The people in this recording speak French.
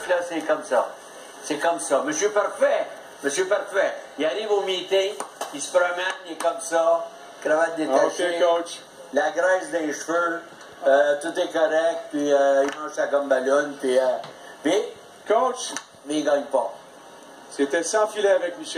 là, c'est comme ça. C'est comme ça. Monsieur Parfait, il arrive au meeting, il se promène, il est comme ça, cravate détachée, OK, coach. la graisse des cheveux, tout est correct, puis il mange sa gomme ballon, puis Coach, mais il gagne pas. c'était sans filet avec Michel.